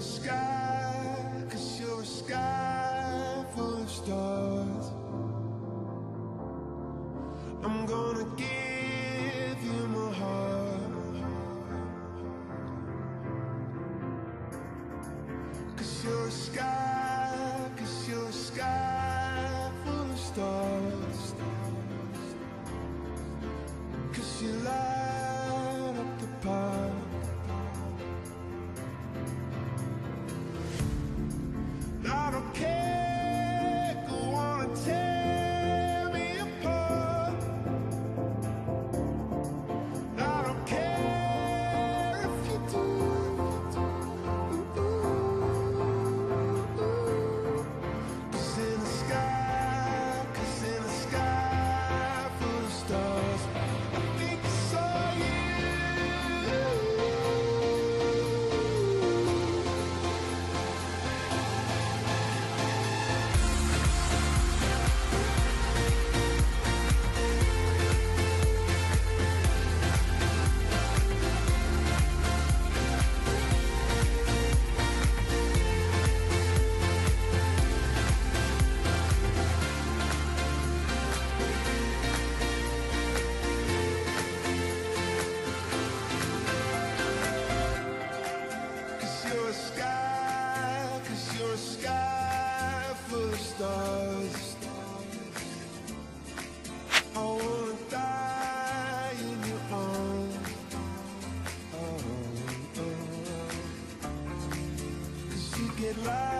a sky, 'cause you're a sky full of stars. I'm gonna give you my heart, 'cause you're a sky, 'cause you're a sky full of stars. 'Cause you light up the park. I don't care, go on and tear me apart. I don't care if you do. Cause in the sky, 'cause in the sky full of stars, I think I saw you. You're a sky, 'cause you're a sky full of stars. I wanna die in your arms. Oh, oh, oh. 'Cause you get lost.